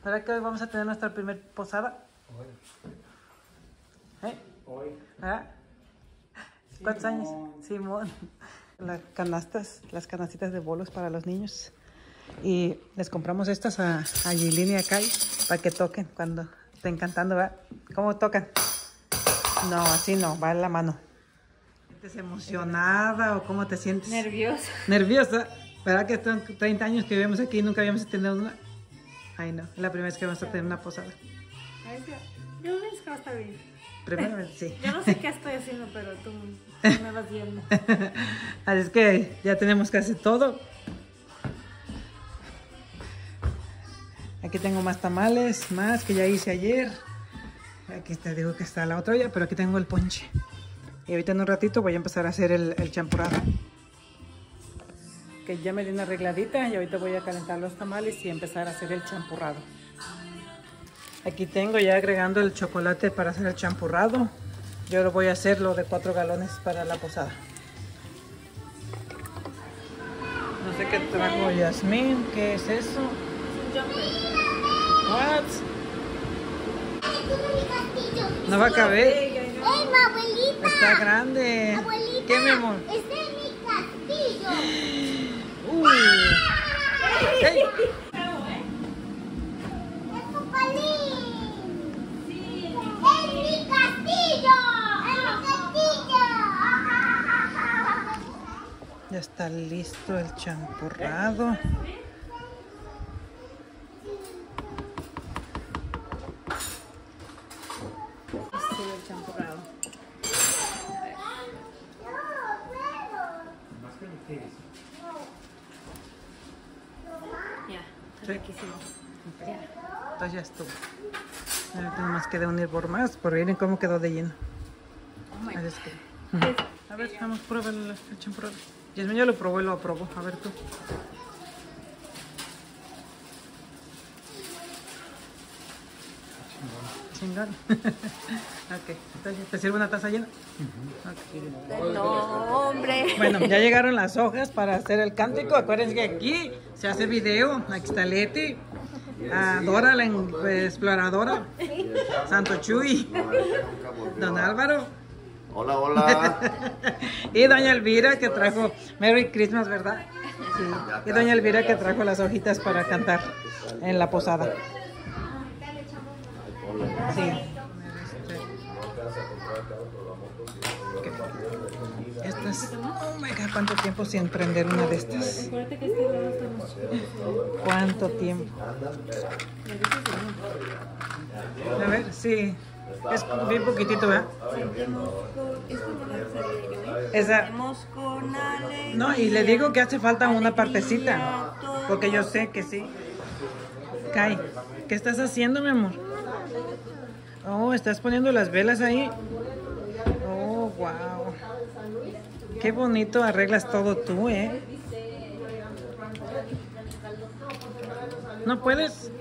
¿Verdad que hoy vamos a tener nuestra primer posada? Hoy. ¿Eh? Hoy. ¿Ah? ¿Cuántos años? Simón. Las canastitas de bolos para los niños. Y les compramos estas a Yailin y a Kai para que toquen cuando estén cantando, ¿verdad? ¿Cómo tocan? No, así no, va en la mano. ¿Te sientes emocionada o cómo te sientes? Nerviosa. ¿Nerviosa? ¿Verdad que están 30 años que vivimos aquí y nunca habíamos tenido una? Ay, no, es la primera vez que vamos a tener una posada. Yo pienso que va a estar bien. Primera vez, sí. Yo no sé qué estoy haciendo, pero tú me vas viendo. Así es que ya tenemos casi todo. Aquí tengo más tamales, más que ya hice ayer. Aquí te digo que está la otra olla, pero aquí tengo el ponche. Y ahorita en un ratito voy a empezar a hacer el champurrado. Que ya me di una arregladita y ahorita voy a calentar los tamales y empezar a hacer el champurrado. Aquí tengo ya agregando el chocolate para hacer el champurrado. Yo lo voy a hacer lo de 4 galones para la posada. No sé qué trajo Yasmín, ¿qué es eso? What? No va a caber. ¡Ey, mi abuelita! Está grande. Abuelita, ¿Qué, mi amor? ¡este es mi castillo! ¡Hey! ¡Es Copalín! ¡Sí! ¡Es mi castillo! ¡Es mi castillo! Ya está listo el champurrado. El champurrado. Ya, Sí. riquísimo. Ya. Entonces ya estuvo. Ahorita nomás queda unir por más, por miren cómo quedó de lleno. Así es que... A ver, vamos, prueba el champurrado. Yasmín ya lo probó y lo aprobó. A ver tú. Chingón. Ok, entonces, ¿te sirve una taza llena? Ok. No, hombre. Bueno, ya llegaron las hojas para hacer el cántico. Acuérdense que aquí se hace video. Aquí está Leti, Dora la exploradora, Santo Chuy, Don Álvaro. Hola, hola. Y Doña Elvira que trajo Merry Christmas, ¿verdad? Sí. Y Doña Elvira que trajo las hojitas para cantar en la posada. Sí. Estas, oh my God, ¿cuánto tiempo sin prender una de estas? Acuérdate que este lado está más chido. ¿Cuánto tiempo? A ver, sí. Es bien poquitito, ¿verdad? Esa. No, y le digo que hace falta una partecita. Porque yo sé que sí. Kai, ¿qué estás haciendo, mi amor? Oh, ¿estás poniendo las velas ahí? Oh, wow. Qué bonito arreglas todo tú, ¿eh? ¿No puedes?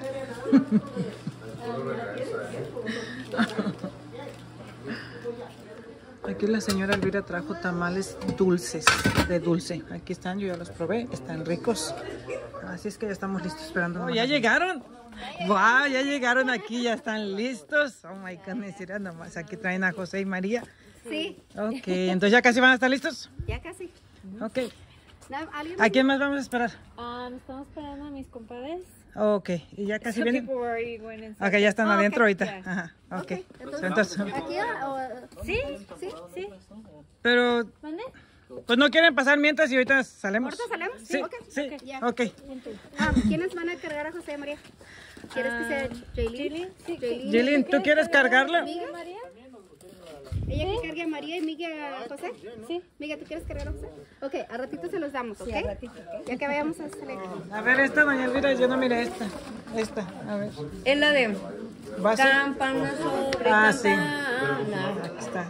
Aquí la señora Elvira trajo tamales dulces, de dulce. Aquí están, yo ya los probé, están ricos. Así es que ya estamos listos esperando. Oh, ¿ya llegaron? ¡Wow! Ya llegaron aquí, ya están listos. Oh my goodness, mira nomás. Aquí traen a José y María. Sí. Ok, entonces ya casi van a estar listos. Ya casi. Ok. ¿Alguien ¿A quién más vamos a esperar? Estamos esperando a mis compadres. Ok, y ya casi vienen. Ok, Ok, ya están adentro ahorita. ya. Ajá, ok. Entonces, Entonces, ¿aquí Sí, sí, sí. pero, ¿Mande? pues no quieren pasar mientras y ahorita salimos. ¿Ahorita salimos? Sí, Ok, sí, ya. ok. ¿Quiénes van a cargar a José y María? ¿Quieres que sea Jaylin? Sí. Jillian, ¿tú quieres cargarla? ¿Miga? María? ¿Ella que cargue a María y Miguel a José? Sí. Miguel, ¿tú quieres cargar a José? Ok, a ratito se los damos, ¿ok? Sí, a ratito, Ya que vayamos a salir. A ver, esta, doña Elvira, yo no miré esta. Esta, a ver. Es la de ¿Va a ser? campana sobre Ah, sí. campana. Aquí está.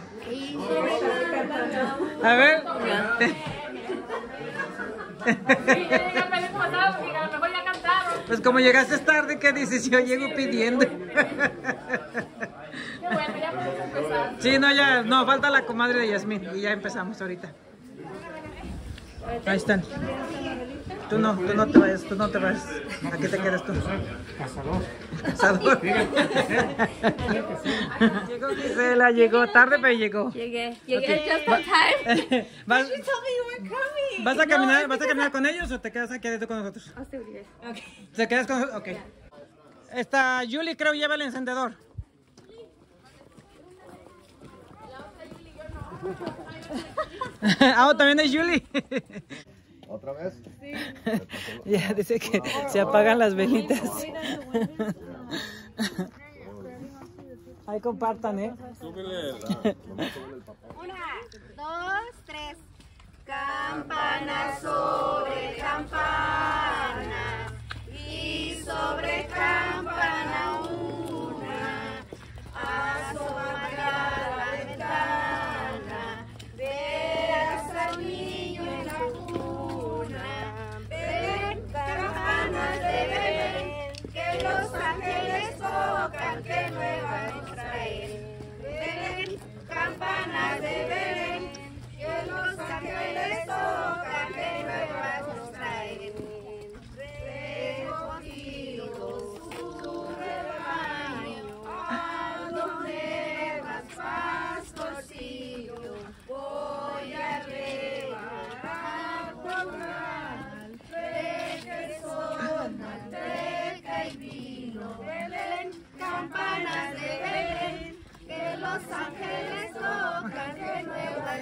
A ver. Pues como llegaste tarde, ¿qué dices? Yo llego pidiendo. Sí, no, ya, no, falta la comadre de Yasmín y ya empezamos ahorita. Ahí están. Tú no te vayas, tú no te vayas. Aquí te quedas tú. Cazador. Cazador. Llegó Gisela, llegó tarde, pero llegó. Llegué Okay. just on time. ¿Vas, You told me you were coming. ¿vas a caminar con ellos o te quedas aquí adentro con nosotros? I'll stay with you guys. Okay. ¿Te quedas con nosotros? Ok. Esta Julie creo lleva el encendedor. Ah, también es Julie. ¿Otra vez? Ya dice que se apagan las velitas. Ahí compartan, ¿eh? Una, dos, tres. Campana sobre campana y sobre campana una. Asoma la ventana, verás al niño en la cuna. Ven, campanas de Belén, que los ángeles tocan, que nueva nos traen. Ven, campanas de Belén, que los ángeles tocan, que nuevas nos traen. Recogidos su rebaño, a donde vas, pastorcillo, voy a regar corral, de queso, manteca y vino. Belén, campanas de Belén, que los ángeles tocan, que nuevas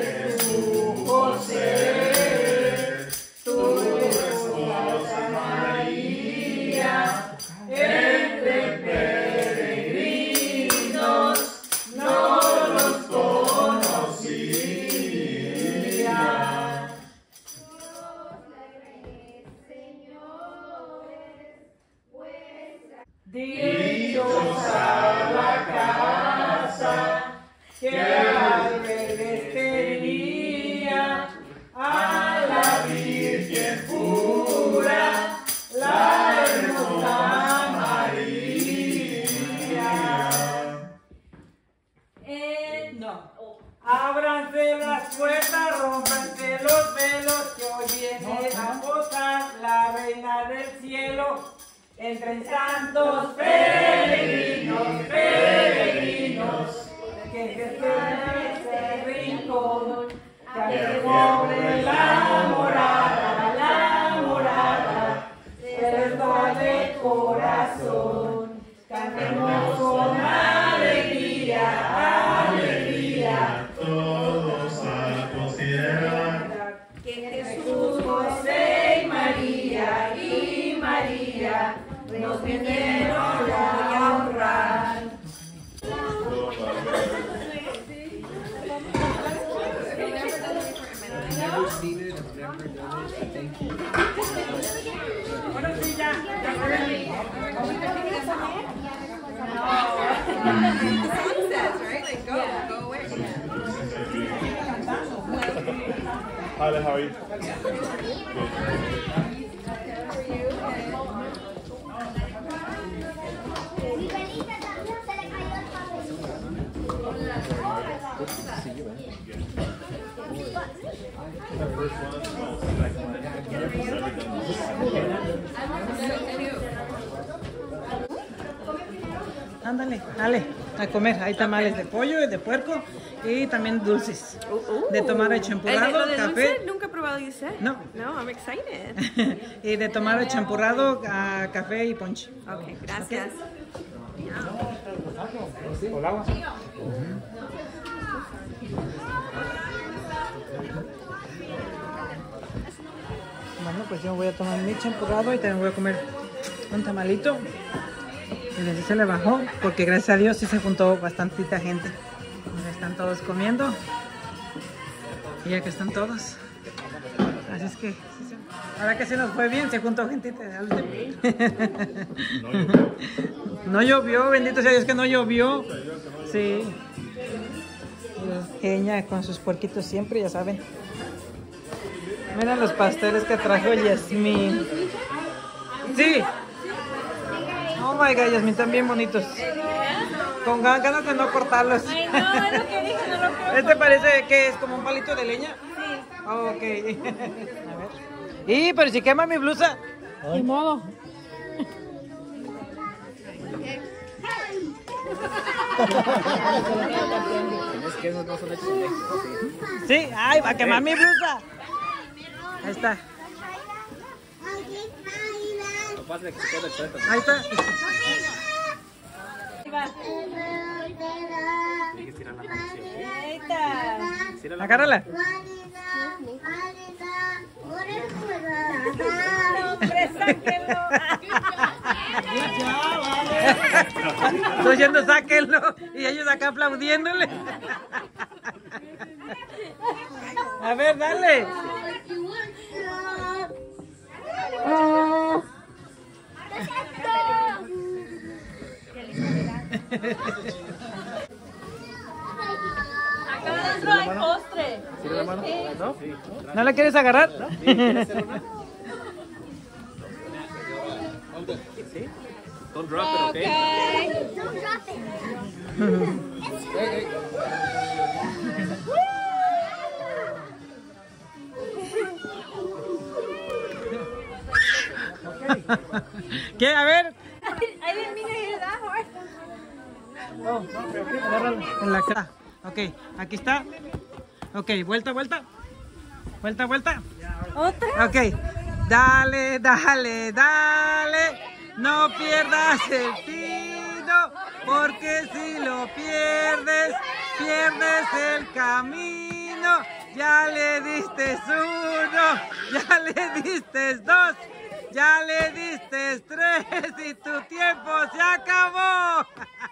Ábranse las puertas, rómpanse los velos, que hoy viene a posar la reina del cielo. Entren santos peregrinos, peregrinos, que se estén en ese rincón, que abre la morada, se les da de corazón. Cantemos con alegría, alegría. Todos a concierto. Que Jesús, José y María nos vinieron a honrar. Bueno, sí, ya Hi, how are you? Ándale, dale, a comer. Hay tamales de pollo y de puerco y también dulces. De tomar champurrado, de café. dulce nunca he probado, you said? No. No, I'm excited. Y de tomar champurrado, café y ponche. Okay, gracias. ¿Con agua? Bueno, pues yo voy a tomar mi champurrado y también voy a comer un tamalito. Y así se le bajó, porque gracias a Dios sí se juntó bastantita gente. Ya están todos comiendo. Y ya que están todos. Así es que, sí, sí. Ahora que se nos fue bien, se juntó gentita. No llovió, bendito sea Dios que no llovió. Sí. Genia con sus puerquitos siempre, ya saben. Miren los pasteles que trajo Yasmín. Sí. Oh my god, Yasmín, están bien bonitos. Con ganas de no cortarlos. Ay, no, es lo que dije, no lo creo. Este parece que es como un palito de leña. Sí. Ok. A ver. Y, pero si quema mi blusa. Ni modo. Sí, ay, va a quemar mi blusa. Ahí está. Ahí está. Agárrala. Estoy diciendo sáquenlo y ellos acá aplaudiéndole. A ver, dale. Acá adentro hay postre. ¿No la quieres agarrar? Don't drop it, okay? Don't drop it. ¿Qué? A ver. I didn't mean to hit it that hard. En la cara. Ok, aquí está. Ok, vuelta, vuelta. Vuelta, vuelta. Otra. Ok. Dale, dale, dale. No pierdas el tino, porque si lo pierdes, pierdes el camino. Ya le diste uno, ya le diste dos, ya le diste tres y tu tiempo se acabó.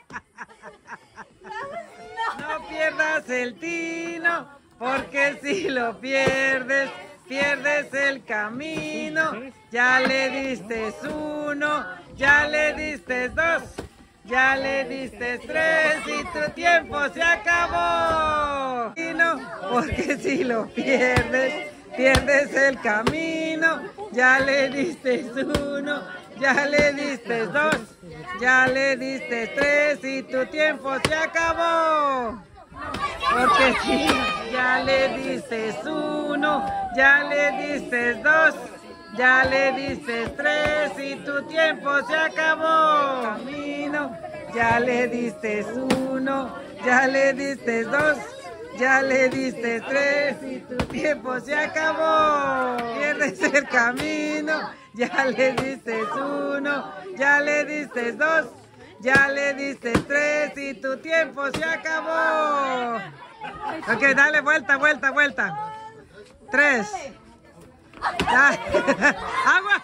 No pierdas el tino, porque si lo pierdes, pierdes el camino. Ya le diste uno, ya le diste dos, ya le diste tres y tu tiempo se acabó. Porque si lo pierdes, pierdes el camino. Ya le diste uno, ya le diste dos, ya le diste tres y tu tiempo se acabó. Porque si ya le diste uno, ya le diste dos, ya le diste tres y tu tiempo se acabó. Camino, ya le diste uno, ya le diste dos, ya le diste tres y tu tiempo se acabó. Pierdes el camino, ya le diste uno, ya le diste dos, ya le diste tres y tu tiempo se acabó. Ok, dale vuelta, vuelta, vuelta. Tres. Ya. Agua.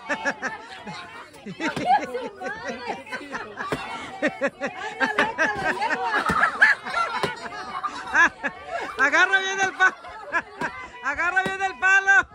Agarra bien el palo. Agarra bien el palo.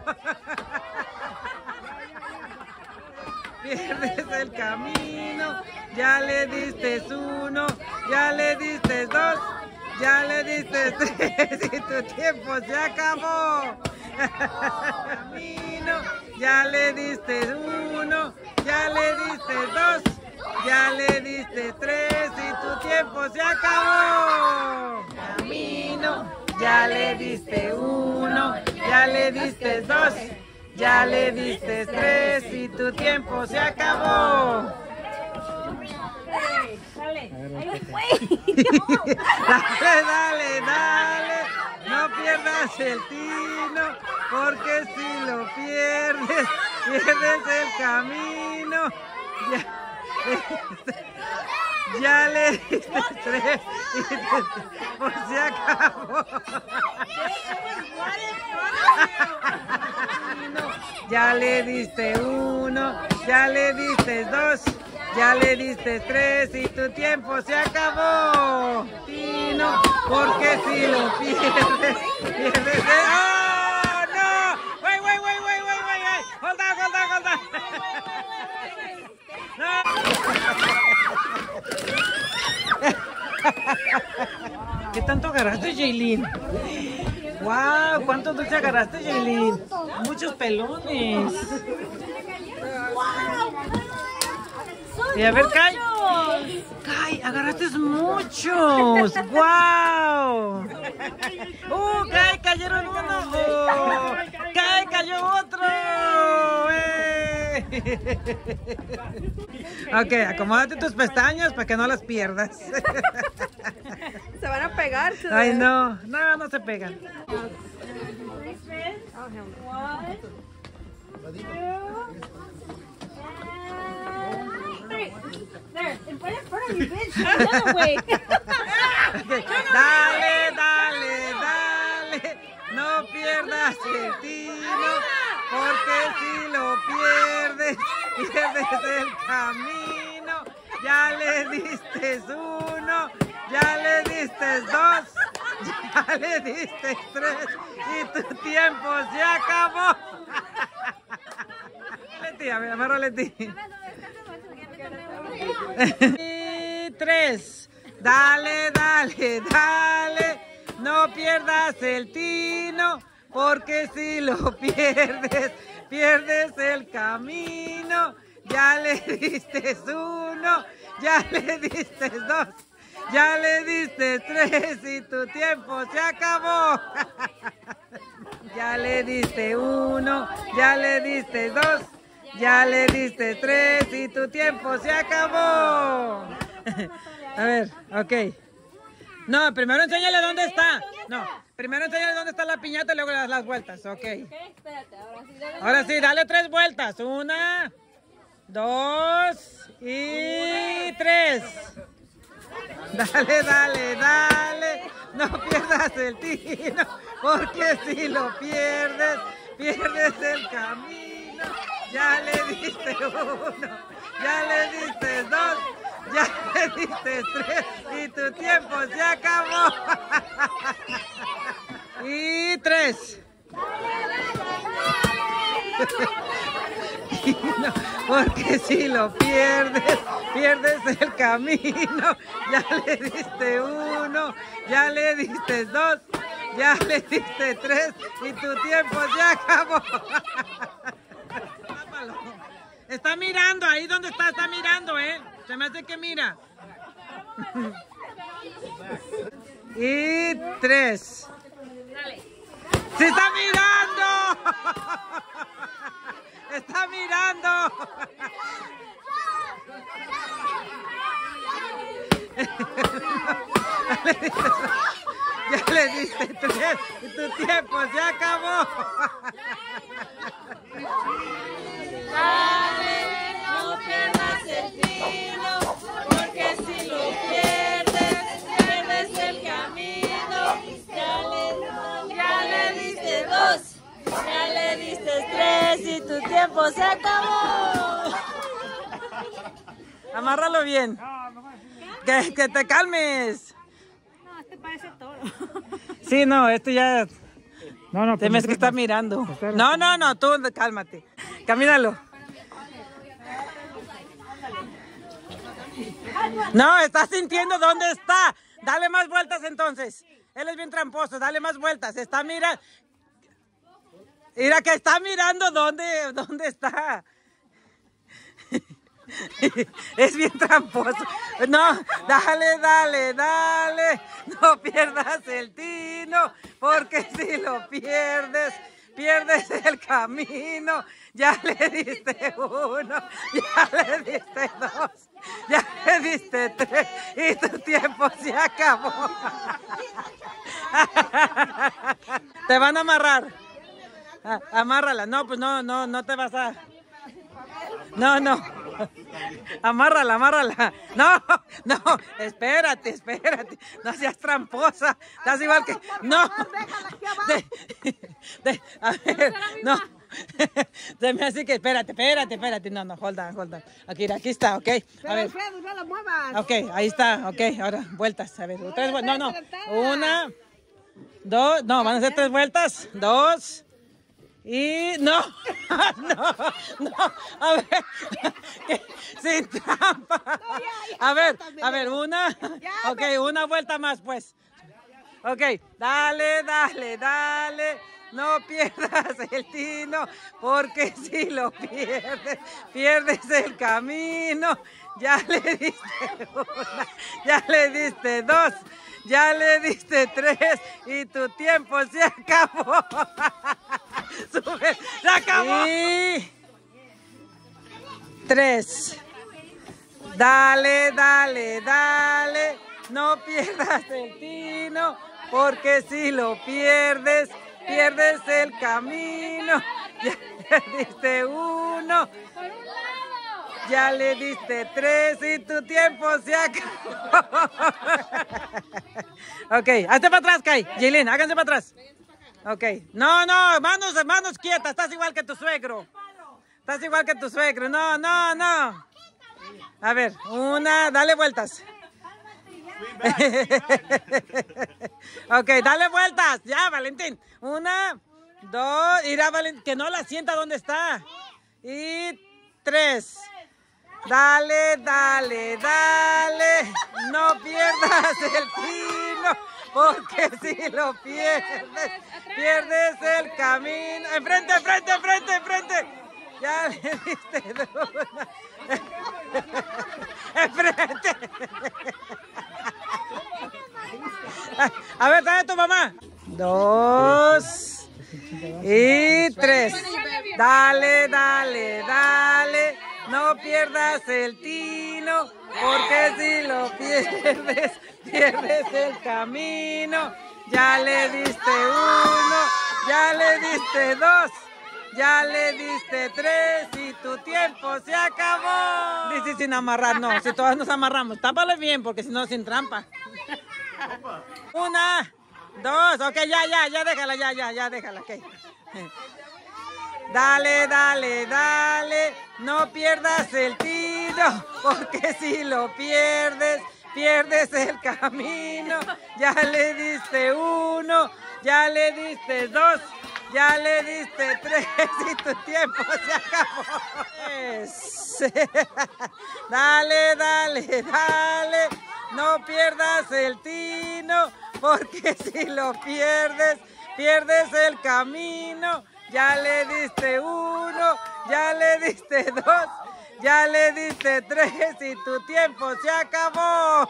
Pierdes el camino. Ya le diste uno, ya le diste dos, ya le diste tres y tu tiempo se acabó. Camino, ya le diste uno, ya le diste dos, ya le diste tres y tu tiempo se acabó. Camino, ya le diste uno, ya le diste dos, ya le diste tres y tu tiempo se acabó. Dale. Dale, dale, dale, no pierdas el tino, porque si lo pierdes, pierdes el camino. Ya le diste tres y pues se acabó. Ya le diste uno, ya le diste dos, ya le diste tres y tu tiempo se acabó. Tino, porque si lo pierdes, pierdes el... ¡Oh, no! ¡Wait, wait, wait, wait, wait, wait! ¡Hold on, hold on, hold on! ¡No! ¿Qué tanto agarraste, Jaylin? ¡Wow! ¿Cuántos dulces agarraste, Jaylin? Muchos pelones. Y a ver, Kai. ¡Kai, agarraste muchos! ¡Guau! ¡Kai, cayeron uno! ¡Kai, cayó otro! Ok, acomódate tus pestañas para que no las pierdas. Se van a pegar. Ay, no, no se pegan. There, in front of you, bitch. Another way. Okay. Dale, dale, dale. No pierdas el tino, porque si lo pierdes, pierdes el camino. Ya le diste uno, ya le diste dos, ya le diste tres y tu tiempo se acabó. Leti, a ver, amarra Leti. Y 3. Dale, dale, dale. No pierdas el tino, porque si lo pierdes, pierdes el camino. Ya le diste uno, ya le diste dos, ya le diste tres y tu tiempo se acabó. Ya le diste uno, ya le diste dos, ya le diste tres y tu tiempo se acabó. A ver, ok. No, primero enséñale dónde está. No, primero enséñale dónde está la piñata y luego le das las vueltas, ok. Ahora sí, dale 3 vueltas. 1, 2 y 3. Dale, dale, dale. No pierdas el tino, porque si lo pierdes, pierdes el camino. Ya le diste uno, ya le diste dos, ya le diste tres y tu tiempo se acabó. Y 3. No, porque si lo pierdes, pierdes el camino. Ya le diste uno, ya le diste dos, ya le diste tres y tu tiempo se acabó. Está mirando, ahí donde está mirando, Se me hace que mira. Y 3. ¡Se está mirando! ¡Está mirando! Ya le diste 3 y tu tiempo se acabó. Dale, no pierdas el tino, porque si lo pierdes, pierdes el camino. Ya le diste 2, ya le diste 3 y tu tiempo se acabó. Amárralo bien. Que te calmes. No, este parece toro. Sí, no, este ya... No, Te ves que está mirando. No, tú cálmate. Camínalo. No, está sintiendo dónde está. Dale más vueltas entonces. Él es bien tramposo, dale más vueltas. Está mirando. Mira que está mirando dónde está. Es bien tramposo. No, dale. No pierdas el tino, porque si lo pierdes, pierdes el camino. Ya le diste uno, ya le diste dos, ya le diste tres y tu tiempo se acabó. Te van a amarrar. Amárrala. No, pues no te vas a... No. Amárrala. No, espérate. No seas tramposa. Estás igual que... No. A ver, no. Se me hace que... Espérate. No, hold on. Aquí está, ok. A ver. No lo muevas. Ok, ahí está, ok. Ahora, vueltas. A ver, 3 vueltas. No. 1, 2. No, van a ser 3 vueltas. 2. Y no, a ver, sin trampa. A ver, una, ok, una vuelta más pues. Ok, dale, no pierdas el tino, porque si lo pierdes, pierdes el camino. ya le diste una, ya le diste dos, ya le diste tres y tu tiempo se acabó. Sube, se acabó. Y 3. Dale, dale, dale, no pierdas el tino, porque si lo pierdes, pierdes el camino. Ya le diste uno, ya le diste tres y tu tiempo se acabó. Ok, hazte para atrás, Kai. Yailin, háganse para atrás. Ok, no, manos quietas, estás igual que tu suegro. Estás igual que tu suegro, no. A ver, una, dale vueltas. Ok, dale vueltas. Ya, Valentín. Una, dos, irá Valentín, que no la sienta donde está. Y 3. Dale, dale, dale. No pierdas el tino, porque si lo pierdes, pierdes el camino. Enfrente. Ya le diste una. Enfrente. A ver, trae a tu mamá. 2 y 3. Dale, dale, dale. No pierdas el tino, porque si lo pierdes, pierdes el camino. Ya le diste uno, ya le diste dos, ya le diste 3 y tu tiempo se acabó. Dice sin amarrar, no, si todas nos amarramos. Tápale bien, porque si no, sin trampa. 1, 2, ok, ya déjala, ya déjala, ok. Dale, dale, dale, no pierdas el tino, porque si lo pierdes, pierdes el camino. Ya le diste uno, ya le diste dos, ya le diste 3 y tu tiempo se acabó. Dale, dale, dale, no pierdas el tino, porque si lo pierdes, pierdes el camino. Ya le diste uno, ya le diste dos, ya le diste 3 y tu tiempo se acabó.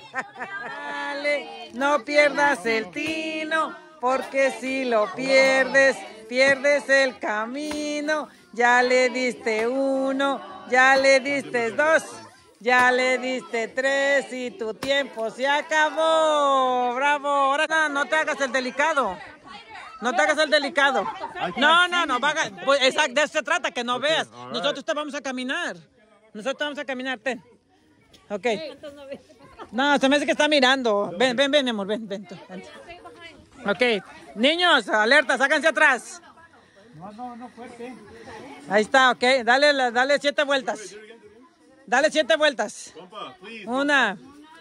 Dale, no pierdas el tino, porque si lo pierdes, pierdes el camino. Ya le diste uno, ya le diste dos, ya le diste 3 y tu tiempo se acabó. ¡Bravo! Ahora no te hagas el delicado. No te hagas el delicado. No, pues, exacto, de eso se trata, que no veas. Nosotros te vamos a caminar. Ten. Ok. No, se me hace que está mirando. Ven, mi amor, ven. Ok. Niños, alerta, sáquense atrás. No, fuerte. Ahí está, ok. Dale 7 vueltas. Dale 7 vueltas. 1,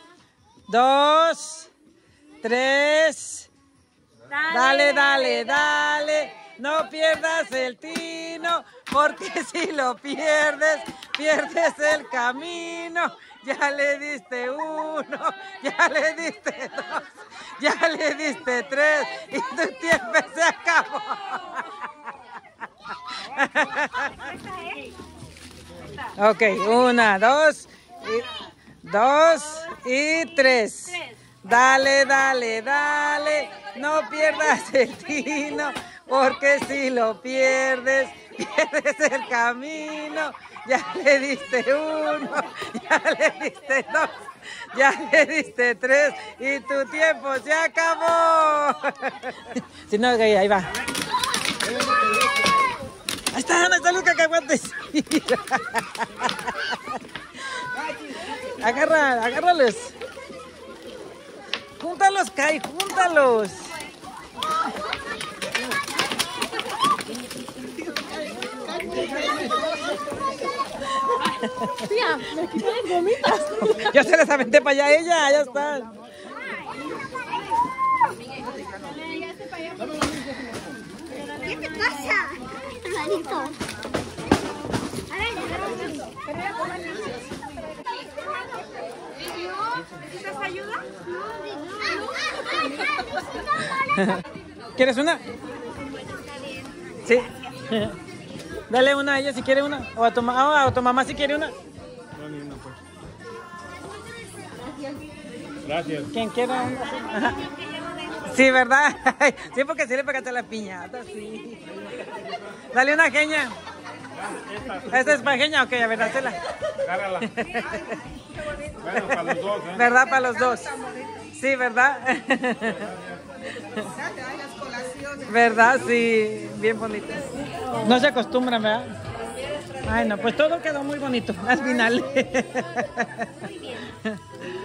2, 3. Dale, dale, dale, no pierdas el tino, porque si lo pierdes, pierdes el camino. Ya le diste uno, ya le diste dos, ya le diste 3 y tu tiempo se acabó. Ok, 1, 2 y 3. Dale, dale, dale, no pierdas el tino, porque si lo pierdes, pierdes el camino. Ya le diste uno, ya le diste dos, ya le diste 3 y tu tiempo se acabó. Si no, ahí va. Ahí está Luca, que aguantes. Agárralos. Júntalos, Kai, júntalos. Tía, me quito las gomitas. Ya se les aventé para allá ella, ya está. ¿Qué te pasa, hermanito? A ver, ¿Necesitas ayuda? ¿Quieres una? Sí. Dale una a ella si quiere una. O a tu mamá si quiere una. No, ni una, pues. Gracias. ¿Quién quiera? Ajá. Sí, ¿verdad? Sí, porque sí le pegaste la piñata, sí. Dale una genia. ¿Esta es para genia? Ok, a ver, dásela. Agárrala. Bueno, para los dos, ¿eh? ¿Verdad? Para los dos. Sí, ¿verdad? ¿Verdad? Sí, bien bonito. No se acostumbran, ¿verdad? Ay, no, pues todo quedó muy bonito al final.